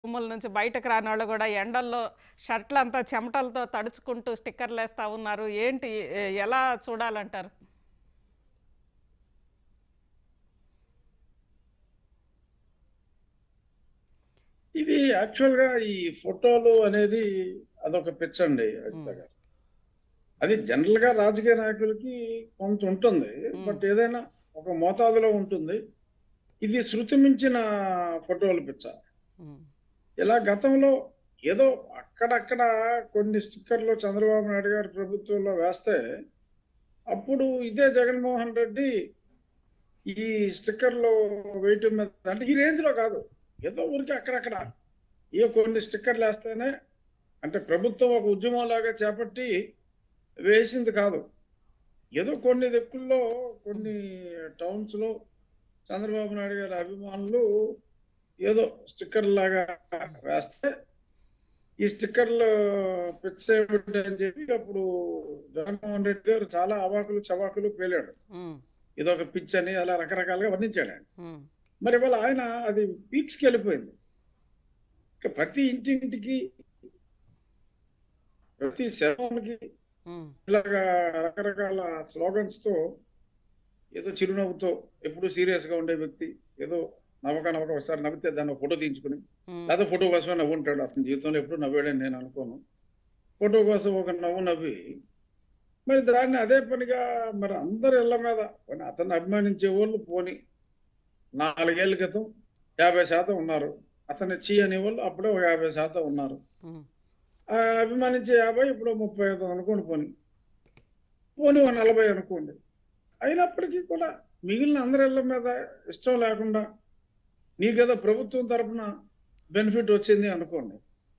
రూముల నుంచి బయటకు రానోళ్ళు గూడా ఎండల్లో షర్ట్‌లంతా చెమటలతో తడుచుకుంటూ స్టిక్కర్‌లేస్తా ఉన్నారు. ఏంటి ఎలా చూడాలంటారు? ఇది యాక్చువల్‌గా ఈ ఫోటోలు అనేది అదొక పిచ్చండి అజిత హ్మ్. గారు. అది జనరల్‌గా రాజకీయ నాయకులకి కొంత ఉంటుంది. హ్మ్. బట్ ఏదైనా ఒక మోతాదులో ఉంటుంది. ఇది శృతి మించిన ఫోటోల పిచ్చ. హ్మ్. ఇలా గతంలో ఏదో అక్కడక్కడ కొన్ని స్టిక్కర్‌లు చంద్రబాబు నాయుడు గారి ప్రభుత్వంలో వేస్తే, అప్పుడు ఇదే జగన్మోహన్ రెడ్డి ఈ స్టిక్కర్‌లు వేయటం మీద అంటే ఈ రేంజ్‌లో కాదు. ఏదో ఊరికే అక్కడక్కడ కొన్ని స్టిక్కర్‌లేస్తేనే అంటే ప్రభుత్వం ఒక ఉద్యమంలాగా చేపట్టి వేసింది కాదు. ఏదో కొన్ని దిక్కుల్లో, హ్మ్. కొన్ని టౌన్స్‌లో చంద్రబాబు నాయుడు గారి అభిమానులు ఏదో స్టిక్కర్‌లాగా వేస్తే, ఈ స్టిక్కర్‌లు పిచ్చేమిటని చెప్పి అప్పుడు జగన్మోహన్ రెడ్డి గారు చాలా అవాకులు, చవాకులు పేలాడు. హ్మ్. ఇదొక పిచ్చని అలా రకరకాలుగా వర్ణించాడాయన. హ్మ్. మరి ఇవాళ ఆయన అది పీక్స్‌కెళ్ళిపోయింది. ఇక ప్రతి ఇంటింటికి, ప్రతి సెలవులకి హ్మ్. ఇలాగా రకరకాల స్లోగన్స్‌తో ఏదో చిరునవ్వుతో ఎప్పుడూ సీరియస్‌గా ఉండే వ్యక్తి. ఏదో నవ్వక ఒకసారి నవ్వితే దాన్ని ఒక ఫోటో తీయించుకొని, హ్మ్. లేకపోతే ఫోటో కోసమే నవ్వుంటాడు. అతని జీవితంలో ఎప్పుడూ నవ్వాడని నేను అనుకోను. ఫోటో కోసం ఒక నవ్వు నవ్వి, మరి దాన్ని అదే పనిగా మరి అందరి ఇళ్ళ మీద పోనీ అతన్ని అభిమానించేవాళ్ళు పోనీ 4 ఏళ్ల క్రితం 50% ఉన్నారు. అతన్ని ఛీ అనేవాళ్ళు అప్పుడే ఒక 50% ఉన్నారు. హ్మ్. అభిమానించే 50 ఇప్పుడు 35 అనుకోండి పోనీ. పోనీ ఓ 40 అనుకోండి. అయినప్పటికీ కూడా మిగిలిన అందరి ఇళ్ళ మీద ఇష్టం లేకుండా నీకేదో ప్రభుత్వం తరపున బెనిఫిట్ వచ్చింది అనుకోండి.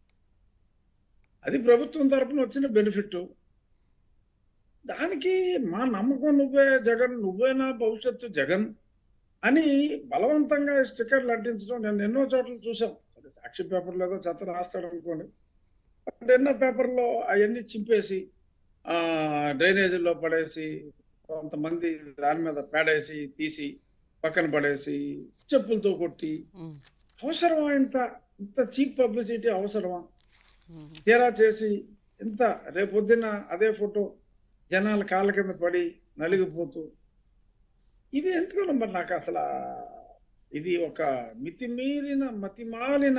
అది ప్రభుత్వం తరపున వచ్చిన బెనిఫిట్. దానికి మా నమ్మకం నువ్వే జగన్, నువ్వే నా భవిష్యత్తు జగన్ అని బలవంతంగా స్టిక్కర్‌లు అంటించడం నేను ఎన్నో చోట్ల చూసాం. సరే సాక్షి పేపర్‌లో ఏదో చెత్త రాస్తాడనుకోండి. బట్ ఎన్నో పేపర్‌లో అయన్నీ చింపేసి డ్రైనేజీల్లో పడేసి, కొంతమంది దాని మీద పేడేసి, తీసి పక్కన పడేసి, చెప్పులతో కొట్టి హ్మ్. అవసరమా ఇంత? ఇంత చీప్ పబ్లిసిటీ అవసరమా? హ్మ్. తీరా చేసి ఇంత రేపొద్దున అదే ఫోటో జనాల కాళ్ళ కింద పడి హ్మ్. నలిగిపోతూ ఇది ఎందుకనో మరి నాకసలా ఇది ఒక మితిమీరిన, మతిమాలిన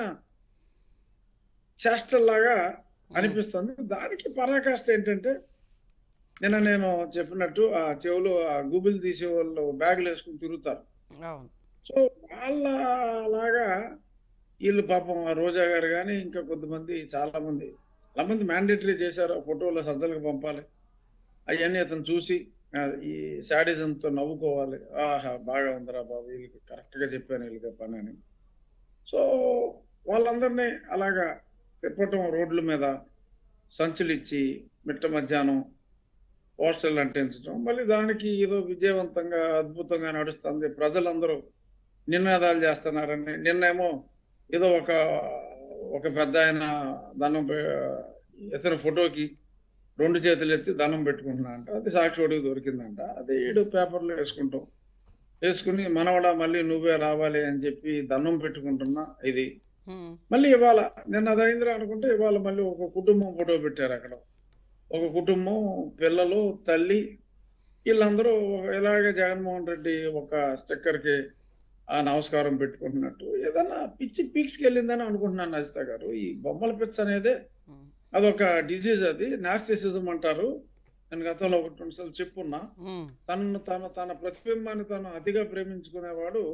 చేష్టల్లాగా హ్మ్. అనిపిస్తుంది. దానికి పరాకాష్ట ఏంటంటే, నిన్న నేను చెప్పినట్టు ఆ చెవులో ఆ గూబులు తీసేవాళ్ళు బ్యాగులేసుకొని తిరుగుతారు. అవును. సో, వాళ్ళలాగా ఈళ్ళు పాపం ఆ రోజా గారు గాని, ఇంకా కొంతమంది చాలా మంది మ్యాండేటరీ చేశారు. ఆ ఫోటోలు సంతలకు పంపాలి. అయన్నీ అతను చూసి ఈ శాడిజంతో నవ్వుకోవాలి. ఆహా! బాగా ఉందిరా బాబు! ఈళ్ళకి కరెక్ట్‌గా చెప్పాను ఈళ్ళకి పనని. సో, వాళ్ళందరినీ అలాగా తిప్పటం రోడ్ల మీద సంచులిచ్చి మిట్ట మధ్యాహ్నం పోస్టర్‌లు అంటించడం. మళ్ళీ దానికి ఏదో విజయవంతంగా, అద్భుతంగా నడుస్తుంది. ప్రజలందరూ నినాదాలు చేస్తున్నారని. నిన్నేమో ఏదో ఒక పెద్దాయన దండం పె ఇతని ఫోటోకి 2 చేతులెత్తి దండం పెట్టుకుంటున్నాడంట. అది సాక్షోడికి దొరికిందంట. అది హ్మ్. ఈడు పేపర్‌లో యేసుకుంటాం. యేసుకొని మనవడా మళ్ళీ నువ్వే రావాలి అని చెప్పి దండం పెట్టుకుంటున్న ఇది. హ్మ్. మళ్ళీ ఇవాళ నిన్న అదయిందిరా అనుకుంటే ఇవాళ మళ్ళీ ఒక కుటుంబం ఫోటో పెట్టారక్కడ. ఒక కుటుంబం, పిల్లలు, తల్లి ఈళ్ళందరూ ఇలాగే జగన్మోహన్ రెడ్డి ఒక స్టిక్కర్‌కి నమస్కారం పెట్టుకుంటున్నట్టు. ఏదన్నా పిచ్చి పీక్స్‌కెళ్ళిందని అనుకుంటున్నాను అజిత గారు. ఈ బొమ్మల పిచ్చనేదే హ్మ్. అదొక డిసీజ్ అది. నార్సిసిజం అంటారు. నేను గతంలో ఒకటి 2 సార్లు చెప్పున్నా. హ్మ్. తన ప్రతిబింబాన్ని తను అతిగా ప్రేమించుకునేవాడు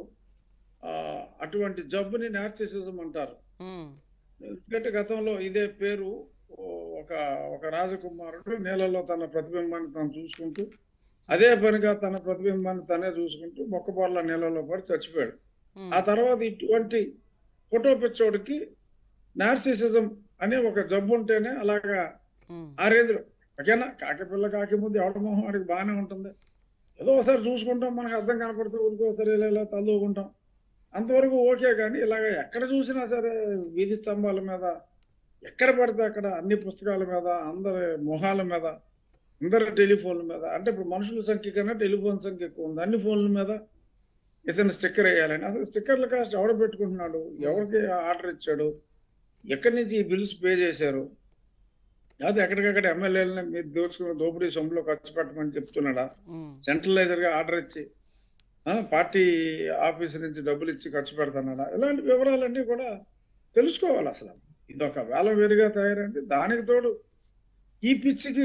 అటువంటి జబ్బుని నార్సిసిజం అంటారు. హ్మ్. ఎందుకంటే గతంలో ఇదే పేరు ఓ ఒక ఒక రాజకుమారుడు నీళ్ళలో తన ప్రతిబింబాన్ని తాను చూసుకుంటూ, హ్మ్. అదే పనిగా తన ప్రతిబింబాన్ని తనే చూసుకుంటూ మొక్కబోర్ల నీళ్ళలో పడి చచ్చిపోయాడు. ఆ హ్మ్. తర్వాత ఇటువంటి ఫోటో పిచ్చోడికి నార్సిసిజం అనే ఒక జబ్బుంటేనే అలాగా హ్మ్. ఆ రేంజ్‌లో ఓకేనా కాకి పిల్ల కాకి ముద్దు ఎవడి మొహం వాడికి బానే ఉంటుంది. ఏదో ఒకసారి చూసుకుంటాం మనకు అద్దం కనపడితే ఊరికోసారి ఇలా తలూకుంటాం. అంతవరకు ఓకే గానీ ఇలాగ ఎక్కడ చూసినా సరే వీధి స్తంభాల మీద ఎక్కడ పడితే అక్కడ అన్ని పుస్తకాల మీద, అందరి మొహాల మీద, అందరి టెలిఫోన్‌ల మీద అంటే ఇప్పుడు మనుషుల సంఖ్య కన్నా టెలిఫోన్ సంఖ్య ఎక్కువుంది. అన్ని ఫోన్‌ల మీద ఇతను స్టిక్కర్ ఎయ్యాలని. అసలు స్టిక్కర్‌ల కాస్ట్ ఎవడు పెట్టుకుంటున్నాడు? హ్మ్. ఎవరికి ఆర్డర్ ఇచ్చాడు? ఎక్కడి నుంచి ఈ బిల్స్ పే చేశారు? అది ఎక్కడికక్కడ ఎమ్మెల్యేలని మీరు దోచుకున్న దోపిడీ సొమ్ములో ఖర్చు పెట్టమని చెప్తున్నాడా? ఉమ్, సెంట్రలైజర్‌గా ఆర్డర్ ఇచ్చి పార్టీ ఆఫీస్ నుంచి డబ్బులు ఇచ్చి ఖర్చు పెడుతున్నాడా? ఇలాంటి వివరాలన్నీ కూడా తెలుసుకోవాలసల. ఇదొక వేలవేరుగా తయారైంది. దానికి తోడు ఈ పిచ్చికి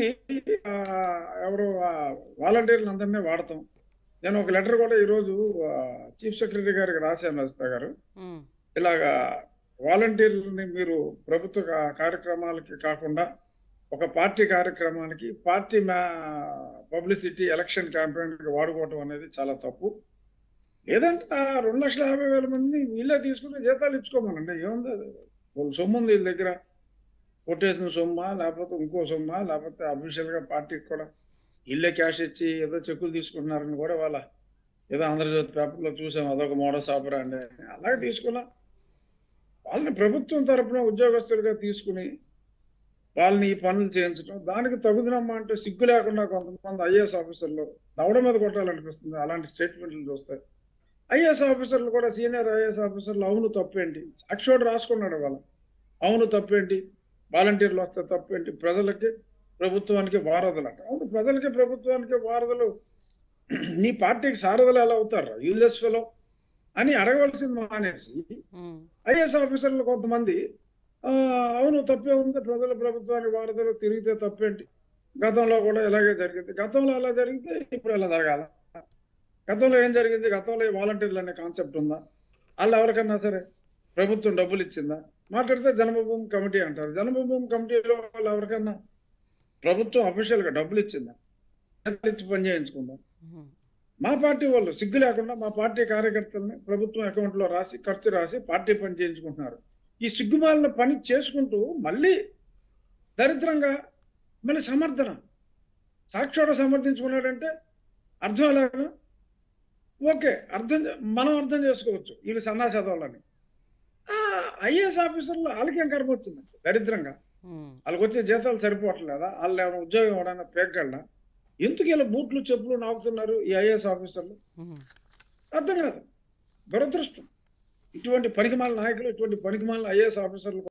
ఎవరో వాలంటీర్లందరినీ వాడతాం. నేను ఒక లెటర్ కూడా ఈరోజు చీఫ్ సెక్రటరీ గారికి రాశాను రజిత గారు. ఉమ్, ఇలాగా వాలంటీర్లని మీరు ప్రభుత్వ కార్యక్రమాలకి కాకుండా ఒక పార్టీ కార్యక్రమానికి పార్టీ పబ్లిసిటీ ఎలక్షన్ క్యాంపెయిన్‌కి వాడుకోవటం అనేది చాలా తప్పు. లేదంటే 2,50,000 మందిని వీళ్ళే తీసుకుని జీతాలు ఇచ్చుకోమనండి. ఏముంది అది? వాళ్ళ సొమ్ముంది వీళ్ళ దగ్గర. కొట్టేసిన సొమ్మా? లేకపోతే ఇంకో సొమ్మా? లేకపోతే అఫీషియల్‌గా పార్టీకి కూడా ఈళ్ళే క్యాష్ ఇచ్చి ఏదో చెక్కులు తీసుకుంటున్నారని కూడా ఏదో 'ఆంధ్రజ్యోతి' పేపర్‌లో చూసాం. అదొక మోడస్ ఆపరాండి అని. అలాగే తీసుకున్నా వాళ్ళని ప్రభుత్వం తరపున ఉద్యోగస్తులుగా తీసుకుని వాళ్ళని ఈ పనులు చేయించడం, దానికి తగుదనమ్మా అంటే సిగ్గు లేకుండా కొంతమంది ఐఏఎస్ ఆఫీసర్లు దవడ మీద కొట్టాలనిపిస్తుంది అలాంటి స్టేట్మెంట్లు చూస్తే. ఐఏఎస్ ఆఫీసర్లు కూడా సీనియర్ ఐఏఎస్ ఆఫీసర్లు అవును తప్పేంటి? సాక్షివాడు రాసుకున్నాడు వాళ్ళ. అవును తప్పేంటి? వాలంటీర్లు వస్తే తప్పేంటి? ప్రజలకి, ప్రభుత్వానికి వారధులంట. అవును ప్రజలకి, ప్రభుత్వానికి వారధులు నీ పార్టీకి సారథులు ఎలా అవుతారు? యూజ్‌లెస్ ఫెలో అని అడగవలసింది మానేసి ఉమ్, ఐఏఎస్ ఆఫీసర్లు కొంతమంది అవును తప్పే ఉంది. ప్రజల ప్రభుత్వానికి వారధులు తిరిగితే తప్పేంటి? గతంలో కూడా ఇలాగే జరిగింది. గతంలో అలా జరిగితే ఇప్పుడు ఇలా జరగాల? గతంలో ఏం జరిగింది? గతంలో ఈ వాలంటీర్లు అనే కాన్సెప్ట్ ఉందా? ఆళ్ళు ఎవరికన్నా సరే ప్రభుత్వం డబ్బులు ఇచ్చిందా? మాట్లాడితే జన్మభూమి కమిటీ అంటారు. జన్మభూమి కమిటీలో వాళ్ళు ఎవరికన్నా ప్రభుత్వం అఫీషియల్‌గా డబ్బులు ఇచ్చిందా? డబ్బులు ఇచ్చి పని చేయించుకుందా? ఉమ్, మా పార్టీ వాళ్ళు సిగ్గు లేకుండా మా పార్టీ కార్యకర్తల్ని ప్రభుత్వం అకౌంట్‌లో రాసి, ఖర్చు రాసి పార్టీ పని చేయించుకుంటున్నారు. ఈ సిగ్గుమాలిన పని చేసుకుంటూ మళ్ళీ దరిద్రంగా మళ్ళీ సమర్థన. సాక్షాడు సమర్థించుకున్నాడంటే అర్థం ఎలాగా? ఓకే. మనం అర్థం చేసుకోవచ్చు. వీళ్ళు సన్నాసి ఎదవలని. ఐఏఎస్ ఆఫీసర్లు ఆళ్ళకేం కర్మొచ్చిందండి దరిద్రంగా. ఉమ్, ఆళ్ళకొచ్చే జీతాలు సరిపోవట్లేదా? ఆళ్ళేమైనా ఉద్యోగం ఎవడైనా పీకగలడా? ఎందుకు ఇలా బూట్లు, చెప్పులు నాకుతున్నారు ఈ ఐఏఎస్ ఆఫీసర్లు? ఉమ్. అర్థం కాదు. దురదృష్టం. ఇటువంటి పనికిమాలిన నాయకులు, ఇటువంటి పనికిమాలిన ఐఏఎస్ ఆఫీసర్లు